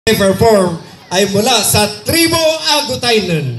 perform ay mula sa Tribo Agutaynon.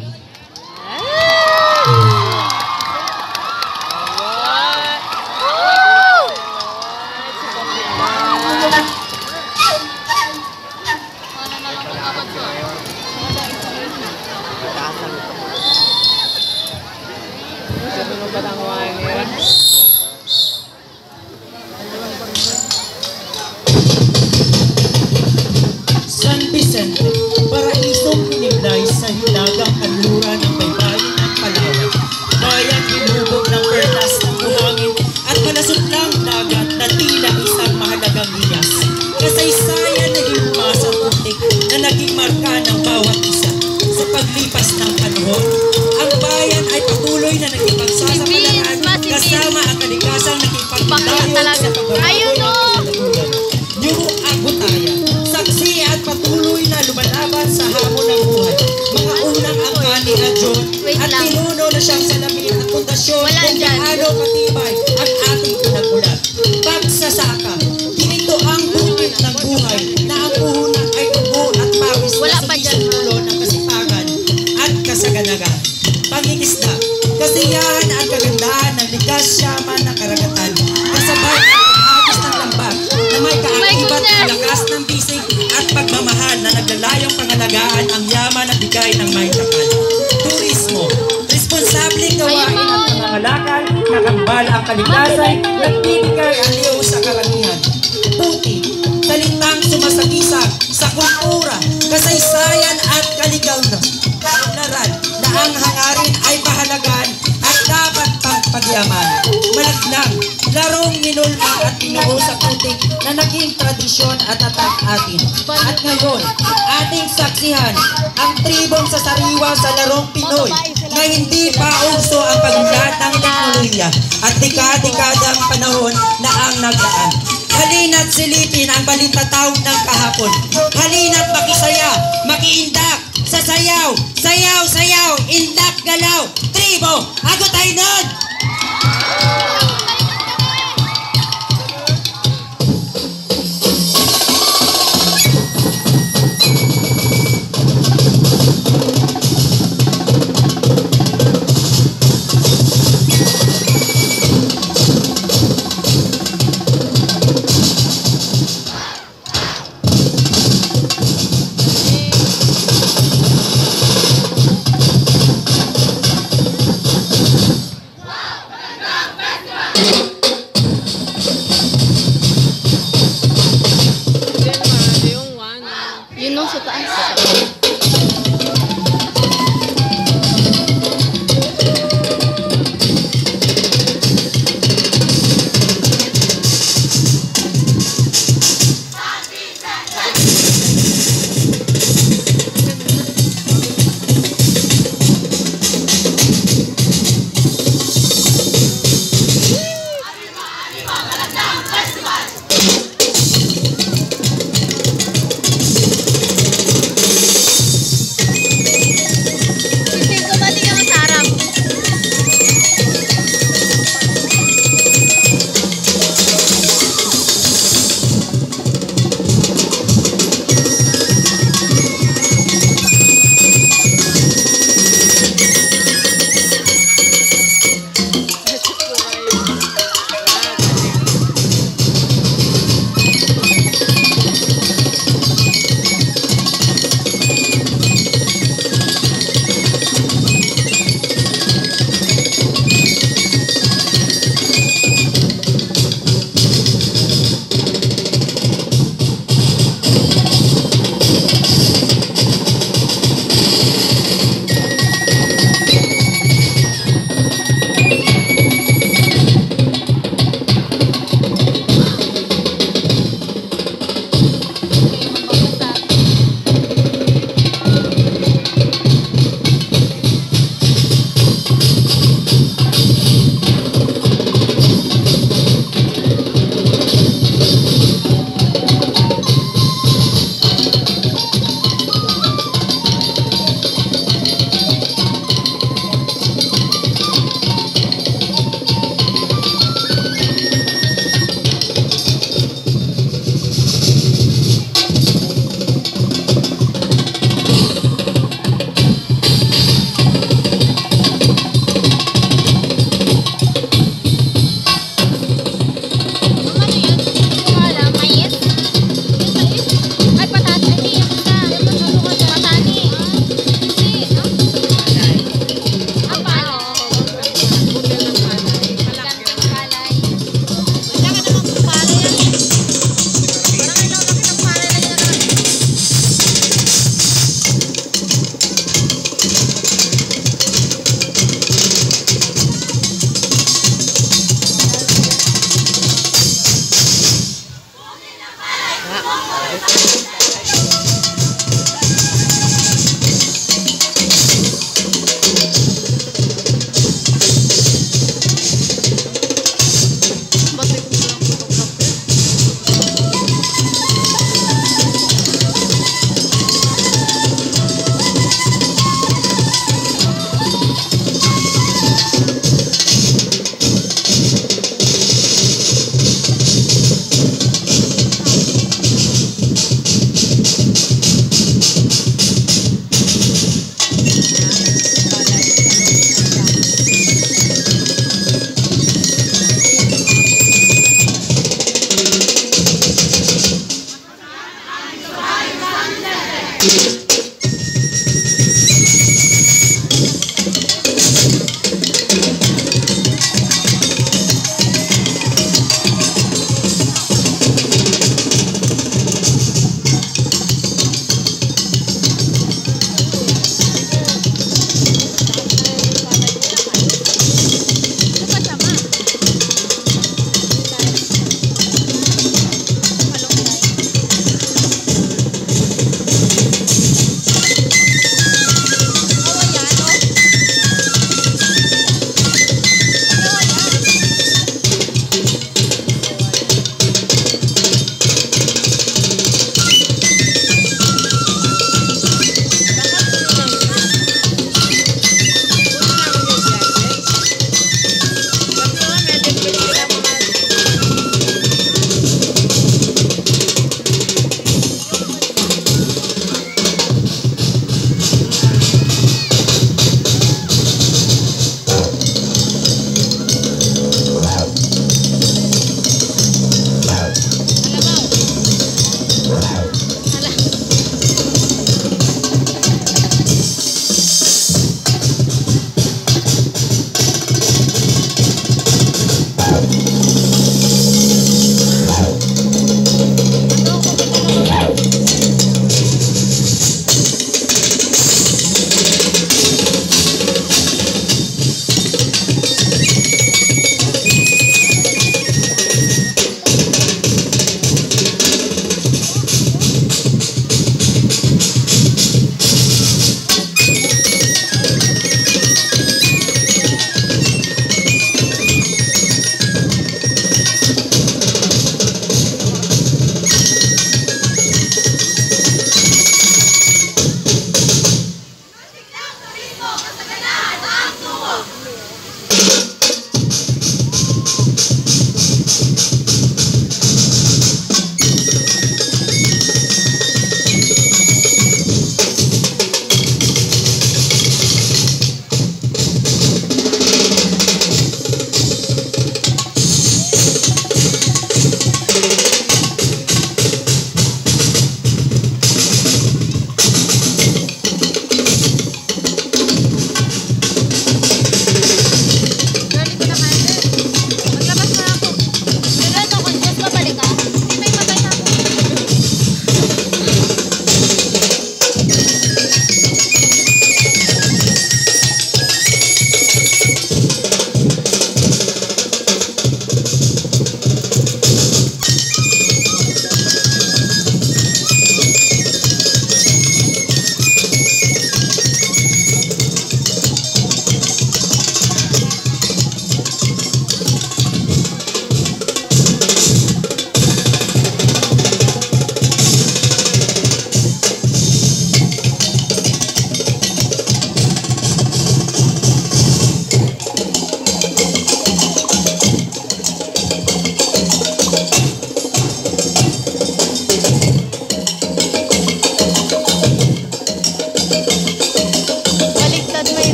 San Vicente, paraisong kiniblay sa hilagang kanluran ng baybayin ng Palawan. Bayang hinubog ng perlas ng buhangin at malasutlang dagat na tila isang mahalagang hiyas. Kasaysayan na hinuma sa putik na naging marka ng bawat isa. Sa paglipas ng panahon, ang bayan ay patuloy na naging pagsasapalaran kasama ang kaligasang naging pagdayo sa pagbabago ng kasalagulan. New Agutaya, saksi at patuloy na lumalaban sa hamon ng buhay. Mga unang angkani at John at pinuno na siyang salamin at pundasyon kung gaano katibay ang ating pinagmulan. Pagsasaka, ginito ang bukit ng buhay na ang puhunan ay tubo at pawis na sumisimulo ng kasipagan at kasaganagan. Pangingisda, kasiyahan at kagandahan ng likas yaman ng karagatan. Kasabay ang pag-agis ng lambak na may kaakibat ng lakas ng bisig at pagmamahal na naglalayong pangalagaan ang yaman at bigay ng may takal. Turismo, responsableng gawain ang pangangalakal na kambal ang kalikasan at bibigay aliw sa karamihan. Puti, salitang sumasakisag sa kultura, kasaysayan at kaligawnan. Kaunlaran na ang hangarin ay pahalagaan at dapat pagpagyaman. Malaglang, larong minulma at pinuho sa putik na naging tradisyon at tatak atin. At ngayon, ating saksihan ang tribong sasariwa sa larong Pinoy na hindi pa uso ang pagmulat ng teknolohiya at dekadang panahon na ang nagdaan. Halina't silipin ang balitatawag ng kahapon. Halina't makisaya, makiindak sa sayaw, sayaw, sayaw, indak, galaw, Tribo Agutaynon! Yun nung sa taas.